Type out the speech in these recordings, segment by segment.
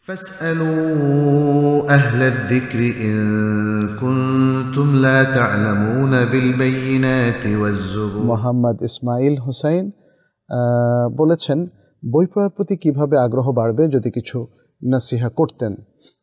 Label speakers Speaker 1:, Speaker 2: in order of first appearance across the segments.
Speaker 1: فاسألوا أهل الذكر إن كنتم لا تعلمون بالبينات والزبور।
Speaker 2: মোহাম্মদ ইসমাইল হুসাইন বলেছেন, বই পড়ার প্রতি কিভাবে আগ্রহ বাড়বে যদি কিছু নসিহা করতেন।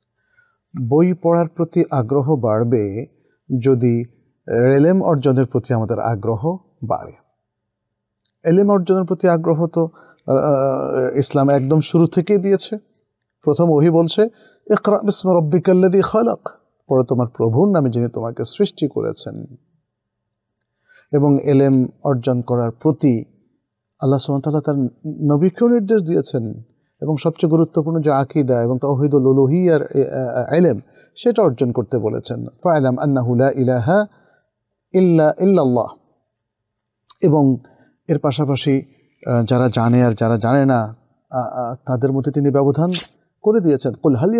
Speaker 2: বই পড়ার প্রতি আগ্রহ বাড়বে যদি এলেম অর্জনের প্রতি আমাদের আগ্রহ বাড়ে। এলেম অর্জনের প্রতি আগ্রহ তো ইসলাম একদম শুরু থেকেই দিয়েছে। প্রথম ওহী বলছে, ইকরা বিসমি রাব্বিকাল্লাযী খালাক, পড়ো তোমার প্রভুর নামে যিনি তোমাকে সৃষ্টি করেছেন। এবং এলেম অর্জন করার প্রতি আল্লাহ সুবহানাহু ওয়া তাআলা তার নবীকেও নির্দেশ দিয়েছেন। এবং সবচেয়ে গুরুত্বপূর্ণ যে আকীদা এবং তাওহীদুল উলুহিয়ার ইলম, সেটা অর্জন করতে বলেছেন। ফা'লাম আন্নাহু লা ইলাহা ইল্লাল্লাহ। এবং এর পাশাপাশি যারা জানে আর যারা জানে না তাদের মধ্যে তিনি ব্যবধান করে দিয়েছেন। কুল হাল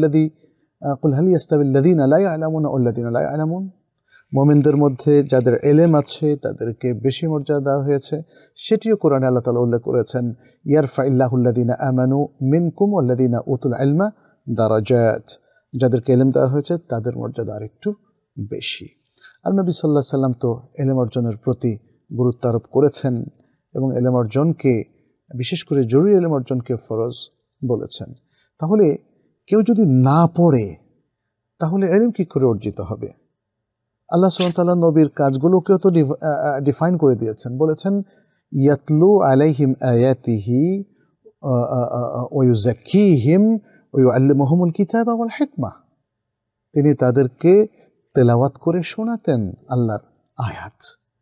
Speaker 2: ইয়াস্তাবিল্লাযীনা লা ইয়ালামুনা ওয়াল্লাযীনা লা ইয়ালামুন। মুমিনদের মধ্যে যাদের এলেম আছে তাদেরকে বেশি মর্যাদা দেওয়া হয়েছে, সেটিও কোরআনে আল্লাহ তাআলা উল্লেখ করেছেন। ইয়ারফাইল্লাহুল্লাযীনা আমানু মিনকুম ওয়াল্লাযীনা উতুল ইলমা দারাজাত। যাদেরকে এলেম দেওয়া হয়েছে তাদের মর্যাদা আরেকটু বেশি। আর নবী সাল্লাল্লাহু আলাইহি সাল্লাম তো এলেম অর্জনের প্রতি গুরুত্ব আরোপ করেছেন এবং এলেম অর্জনকে, বিশেষ করে জরুরি এলেম অর্জনকে ফরজ বলেছেন। তাহলে কেউ যদি না পড়ে তাহলে এলেম কী করে অর্জিত হবে? আল্লাহ সুবহানাহু ওয়া তাআলা নবীর কাজগুলোকেও তো ডিফাইন করে দিয়েছেন। বলেছেন, ইয়াতলু আলাইহিম আয়াতিহি ওয়া ইউযাক্কিহিম ওয়া ইউআল্লিমুহুমুল কিতাবা ওয়াল হিকমা। তিনি তাদেরকে তেলাওয়াত করে শোনাতেন আল্লাহর আয়াত।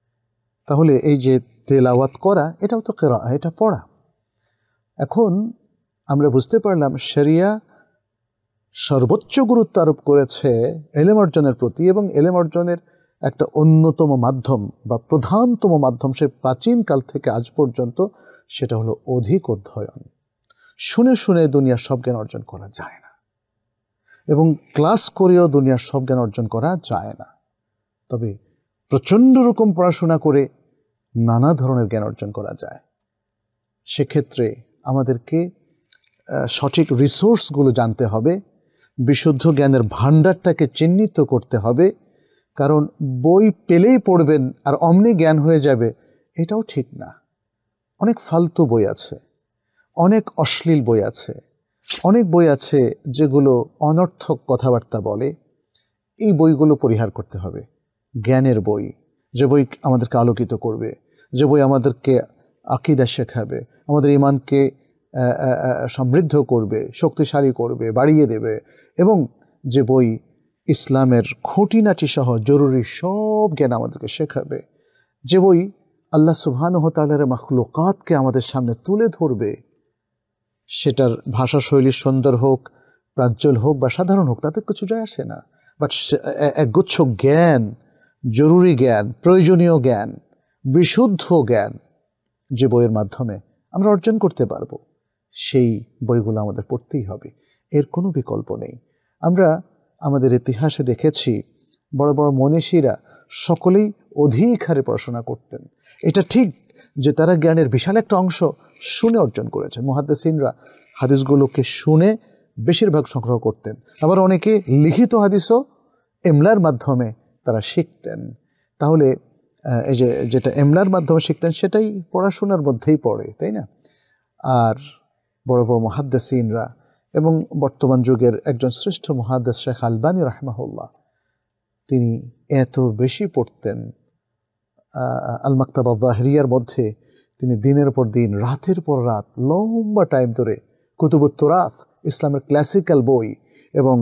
Speaker 2: তাহলে এই যে তেলাওয়াত করা, এটাও তো কিরাআত, এটা পড়া। এখন আমরা বুঝতে পারলাম শরিয়া সর্বোচ্চ গুরুত্ব আরোপ করেছে এলেম অর্জনের প্রতি, এবং এলেম অর্জনের একটা অন্যতম মাধ্যম বা প্রধানতম মাধ্যম সে প্রাচীনকাল থেকে আজ পর্যন্ত, সেটা হলো অধিক অধ্যয়ন। শুনে শুনে দুনিয়ার সব জ্ঞান অর্জন করা যায় না, এবং ক্লাস করেও দুনিয়ার সব জ্ঞান অর্জন করা যায় না। তবে প্রচণ্ড রকম পড়াশোনা করে নানা ধরনের জ্ঞান অর্জন করা যায়। সেক্ষেত্রে আমাদেরকে সঠিক রিসোর্সগুলো জানতে হবে, বিশুদ্ধ জ্ঞানের ভাণ্ডারটাকে চিহ্নিত করতে হবে। কারণ বই পেলেই পড়বেন আর অমনি জ্ঞান হয়ে যাবে, এটাও ঠিক না। অনেক ফালতু বই আছে, অনেক অশ্লীল বই আছে, অনেক বই আছে যেগুলো অনর্থক কথাবার্তা বলে। এই বইগুলো পরিহার করতে হবে। জ্ঞানের বই, যে বই আমাদেরকে আলোকিত করবে, যে বই আমাদেরকে আকীদা শেখাবে, আমাদের ঈমানকে সমৃদ্ধ করবে, শক্তিশালী করবে, বাড়িয়ে দেবে, এবং যে বই ইসলামের খুঁটিনাটি সহ জরুরি সব জ্ঞান আমাদেরকে শেখাবে, যে বই আল্লাহ সুবহানাহু ওয়া তাআলার মাখলুকাতকে আমাদের সামনে তুলে ধরবে, সেটার ভাষাশৈলী সুন্দর হোক, প্রাঞ্জল হোক বা সাধারণ হোক, তাতে কিছু যায় আসে না। বাট একগুচ্ছ জ্ঞান, জরুরি জ্ঞান, প্রয়োজনীয় জ্ঞান, বিশুদ্ধ জ্ঞান যে বইয়ের মাধ্যমে আমরা অর্জন করতে পারবো, সেই বইগুলো আমাদের পড়তেই হবে। এর কোনো বিকল্প নেই। আমরা আমাদের ইতিহাসে দেখেছি বড় বড় মনীষীরা সকলেই অধিক হারে পড়াশোনা করতেন। এটা ঠিক যে তারা জ্ঞানের বিশাল একটা অংশ শুনে অর্জন করেছেন। মুহাদ্দিসিনরা হাদিসগুলোকে শুনে বেশিরভাগ সংগ্রহ করতেন। আবার অনেকে লিখিত হাদিসও এমলার মাধ্যমে তারা শিখতেন। তাহলে এই যে যেটা এমলার মাধ্যমে শিখতেন সেটাই পড়াশোনার মধ্যেই পড়ে, তাই না? আর বড় বড় মুহাদ্দিসিনরা, এবং বর্তমান যুগের একজন শ্রেষ্ঠ মুহাদ্দিস শেখ আলবানী রাহমাহুল্লাহ, তিনি এত বেশি পড়তেন। আল মাকতাবা যাহিরিয়ার মধ্যে তিনি দিনের পর দিন, রাতের পর রাত, লম্বা টাইম ধরে কুতুবুত তুরাথ, ইসলামের ক্লাসিক্যাল বই এবং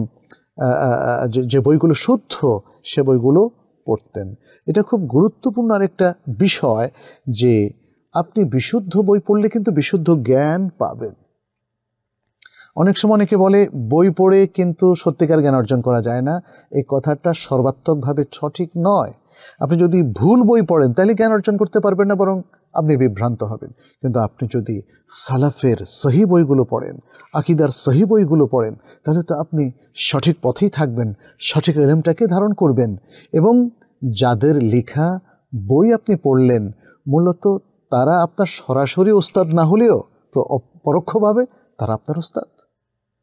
Speaker 2: যে বইগুলো শুদ্ধ, সে বইগুলো পড়তেন। এটা খুব গুরুত্বপূর্ণ আরেকটা বিষয় যে আপনি বিশুদ্ধ বই পড়লে কিন্তু বিশুদ্ধ জ্ঞান পাবেন। অনেক সময় অনেকে বলে বই পড়ে কিন্তু সত্যিকার জ্ঞান অর্জন করা যায় না। এই কথাটা সর্বাত্মকভাবে সঠিক নয়। আপনি যদি ভুল বই পড়েন তাহলে জ্ঞান অর্জন করতে পারবেন না, বরং আপনি বিভ্রান্ত হবেন। কিন্তু আপনি যদি সালাফের সহি বইগুলো পড়েন, আকীদার সহি বইগুলো পড়েন, তাহলে তো আপনি সঠিক পথেই থাকবেন, সঠিক ইলমটাকে ধারণ করবেন। এবং যাদের লেখা বই আপনি পড়লেন, মূলত তারা আপনার সরাসরি ওস্তাদ না হলেও পরোক্ষভাবে তারা আপনার ওস্তাদ।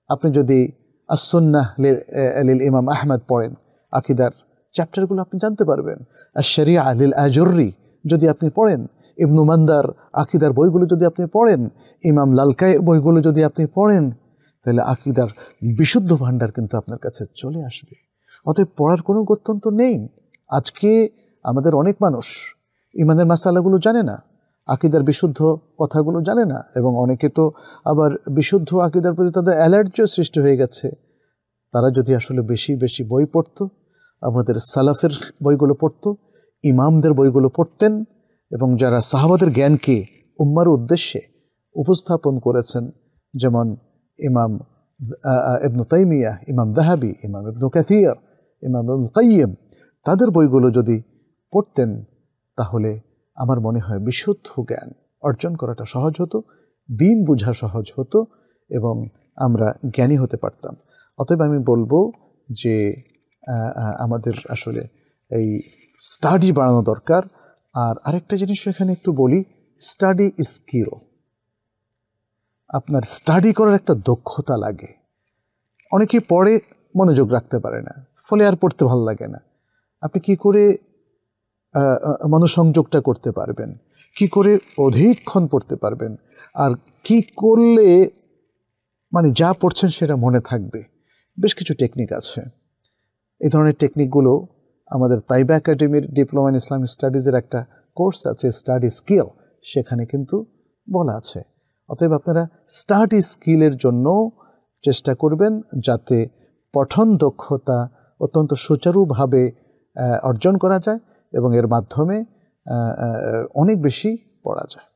Speaker 2: আপনি যদি as-সুন্নাহ লিল ইমাম আহমদ পড়েন, আকিদার চ্যাপ্টারগুলো আপনি জানতে পারবেন। আশ-শরিয়া লিল আজুর্রি যদি আপনি পড়েন, ইবনু মান্দার আকিদার বইগুলো যদি আপনি পড়েন, ইমাম লালকাইয়ের বইগুলো যদি আপনি পড়েন, তাহলে আকিদার বিশুদ্ধ ভাণ্ডার কিন্তু আপনার কাছে চলে আসবে। অতএব পড়ার কোনো গত্যন্তর নেই। আজকে আমাদের অনেক মানুষ ইমানের মাসালাগুলো জানে না, আকিদার বিশুদ্ধ কথাগুলো জানে না, এবং অনেকে তো আবার বিশুদ্ধ আকিদার প্রতি তাদের অ্যালার্জিও সৃষ্টি হয়ে গেছে। তারা যদি আসলে বেশি বেশি বই পড়তো, আমাদের সালাফের বইগুলো পড়তো, ইমামদের বইগুলো পড়তেন, এবং যারা সাহাবাদের জ্ঞানকে উম্মার উদ্দেশ্যে উপস্থাপন করেছেন, যেমন ইমাম ইবনু তাইমিয়া, ইমাম যাহাবি, ইমাম ইবনু কাসির, ইমাম ইবনুল কাইয়িম, তাদের বইগুলো যদি পড়তেন, তাহলে আমার মনে হয় বিশুদ্ধ জ্ঞান অর্জন করাটা সহজ হতো, দিন বোঝা সহজ হতো, এবং আমরা জ্ঞানী হতে পারতাম। অতএব আমি বলবো যে আমাদের আসলে এই স্টাডি বাড়ানো দরকার। আর আরেকটা জিনিস এখানে একটু বলি, স্টাডি স্কিল। আপনার স্টাডি করার একটা দক্ষতা লাগে। অনেকেই পড়ে মনোযোগ রাখতে পারে না, ফলে আর পড়তে ভালো লাগে না। আপনি কি করে মনোসংযোগটা করতে পারবেন, কি করে অধিকক্ষণ পড়তে পারবেন, আর কি করলে মানে যা পড়ছেন সেটা মনে থাকবে? বেশ কিছু টেকনিক আছে। এই ধরনের টেকনিকগুলো আমাদের তাইবা একাডেমির ডিপ্লোমা ইন ইসলামিক স্টাডিজের একটা কোর্স আছে, স্টাডি স্কিল, সেখানে কিন্তু বলা আছে। অতএব আপনারা স্টাডি স্কিলের জন্য চেষ্টা করবেন যাতে পঠন দক্ষতা অত্যন্ত সুচারুভাবে অর্জন করা যায় এবং এর মাধ্যমে অনেক বেশি পড়া যায়।